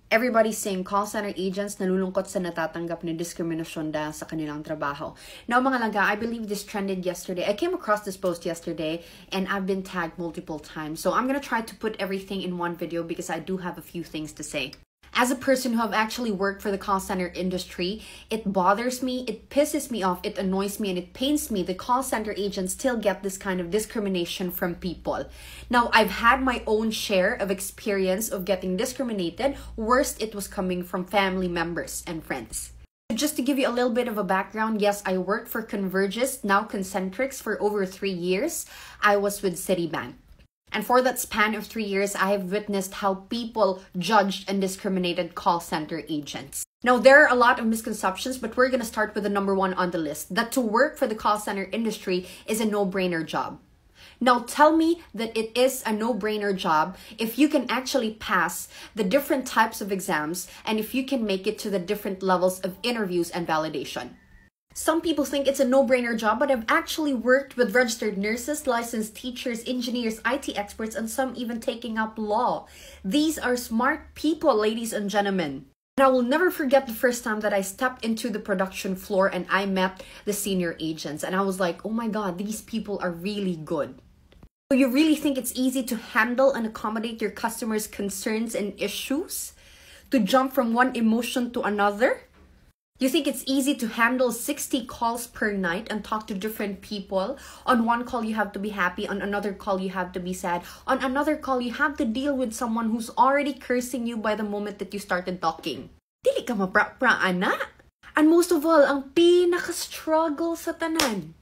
Everybody's saying call center agents nalulungkot sa natatanggap na diskriminasyon dahil sa kanilang trabaho. Now mga langga, I believe this trended yesterday. I came across this post yesterday and I've been tagged multiple times. So I'm gonna try to put everything in one video because I do have a few things to say. As a person who have actually worked for the call center industry, it bothers me, it pisses me off, it annoys me, and it pains me that call center agents still get this kind of discrimination from people. Now, I've had my own share of experience of getting discriminated. Worst, it was coming from family members and friends. Just to give you a little bit of a background, yes, I worked for Convergys, now Concentrix, for over 3 years. I was with Citibank. And for that span of 3 years, I have witnessed how people judged and discriminated call center agents. Now, there are a lot of misconceptions, but we're going to start with the number one on the list, that to work for the call center industry is a no-brainer job. Now, tell me that it is a no-brainer job if you can actually pass the different types of exams and if you can make it to the different levels of interviews and validation. Some people think it's a no-brainer job, but I've actually worked with registered nurses, licensed teachers, engineers, IT experts, and some even taking up law. These are smart people, ladies and gentlemen. And I will never forget the first time that I stepped into the production floor and I met the senior agents. And I was like, oh my God, these people are really good. So you really think it's easy to handle and accommodate your customers' concerns and issues? To jump from one emotion to another? You think it's easy to handle 60 calls per night and talk to different people? On one call, you have to be happy. On another call, you have to be sad. On another call, you have to deal with someone who's already cursing you by the moment that you started talking. Dili ka mapra-pra, ana. And most of all, ang pinaka-struggle sa tanan.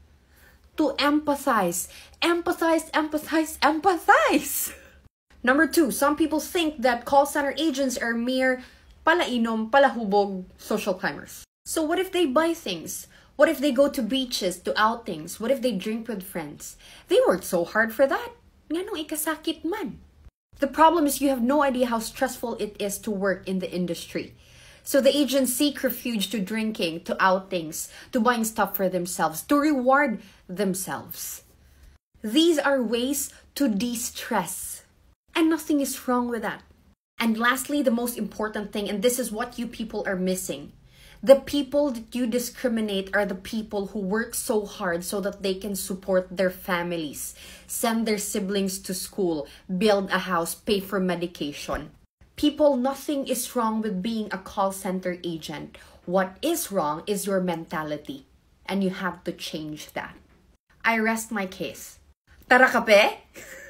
To empathize. Empathize, empathize, empathize. Number 2, some people think that call center agents are mere palainom, palahubog, social climbers. So what if they buy things? What if they go to beaches, to outings? What if they drink with friends? They worked so hard for that. Nganong ikasakit man? The problem is you have no idea how stressful it is to work in the industry. So the agents seek refuge to drinking, to outings, to buying stuff for themselves, to reward themselves. These are ways to de-stress. And nothing is wrong with that. And lastly, the most important thing, and this is what you people are missing. The people that you discriminate are the people who work so hard so that they can support their families, send their siblings to school, build a house, pay for medication. People, nothing is wrong with being a call center agent. What is wrong is your mentality, and you have to change that. I rest my case. Tara kape!